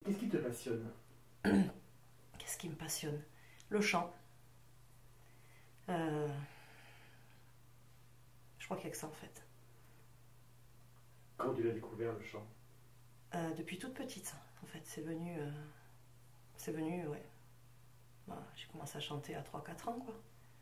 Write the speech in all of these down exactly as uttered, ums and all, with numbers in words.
Qu'est-ce qui te passionne? Qu'est-ce qui me passionne? Le chant. Euh, je crois qu'il n'y a que ça en fait. Quand tu l'as découvert, le chant? Euh, depuis toute petite, en fait, c'est venu, euh, c'est venu, ouais. Voilà, j'ai commencé à chanter à trois quatre ans, quoi.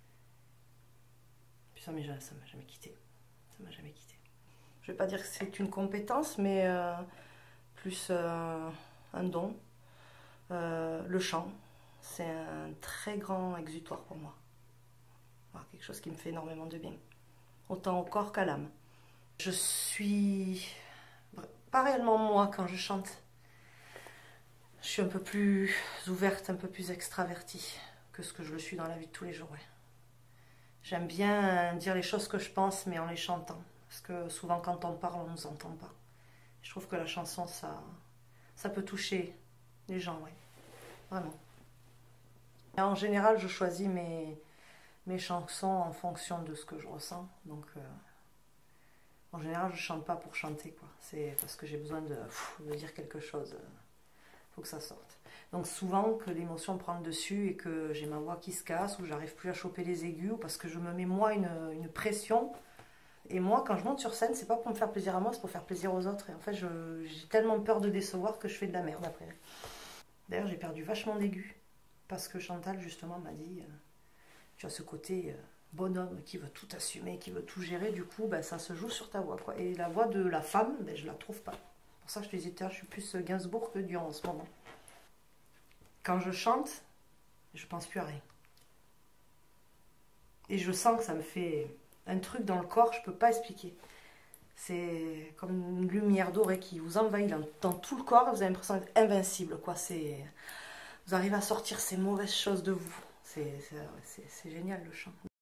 Puis ça m'a jamais, ça m'a jamais quitté. Ça m'a jamais quitté. Je vais pas dire que c'est une compétence, mais euh, plus euh, un don. Euh, le chant, c'est un très grand exutoire pour moi. Voilà, quelque chose qui me fait énormément de bien, autant au corps qu'à l'âme. Je suis pas réellement moi quand je chante. Je suis un peu plus ouverte, un peu plus extravertie que ce que je le suis dans la vie de tous les jours. Ouais. J'aime bien dire les choses que je pense, mais en les chantant. Parce que souvent, quand on parle, on ne nous entend pas. Je trouve que la chanson, ça, ça peut toucher les gens, oui. Vraiment. Et en général, je choisis mes, mes chansons en fonction de ce que je ressens. Donc, euh, en général, je ne chante pas pour chanter, quoi. C'est parce que j'ai besoin de, pff, de dire quelque chose. Il faut que ça sorte. Donc souvent que l'émotion prend le dessus et que j'ai ma voix qui se casse ou j'arrive plus à choper les aigus ou parce que je me mets moi une, une pression. Et moi, quand je monte sur scène, c'est pas pour me faire plaisir à moi, c'est pour faire plaisir aux autres. Et en fait, j'ai tellement peur de décevoir que je fais de la merde après. D'ailleurs, j'ai perdu vachement d'aigus parce que Chantal, justement, m'a dit euh, tu as ce côté euh, bonhomme qui veut tout assumer, qui veut tout gérer. Du coup, ben, ça se joue sur ta voix, quoi. Et la voix de la femme, ben, je la trouve pas. Pour ça, je te disais, je suis plus Gainsbourg que Dion en ce moment. Quand je chante, je pense plus à rien. Et je sens que ça me fait un truc dans le corps, je peux pas expliquer. C'est comme une lumière dorée qui vous envahit dans, dans tout le corps, vous avez l'impression d'être invincible, quoi. Vous arrivez à sortir ces mauvaises choses de vous. C'est génial le chant.